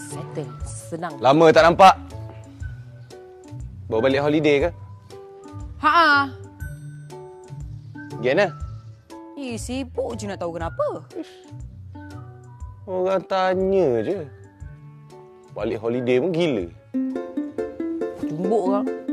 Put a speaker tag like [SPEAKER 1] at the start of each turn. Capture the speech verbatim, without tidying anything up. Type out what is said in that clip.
[SPEAKER 1] Settle. Senang.
[SPEAKER 2] Lama tak nampak. Baru balik holiday ke?
[SPEAKER 1] Ha-ha.
[SPEAKER 2] Gimana?
[SPEAKER 1] Eh, sibuk je nak tahu kenapa.
[SPEAKER 2] Orang tanya je. Balik holiday pun gila.
[SPEAKER 1] Tumbuk kau.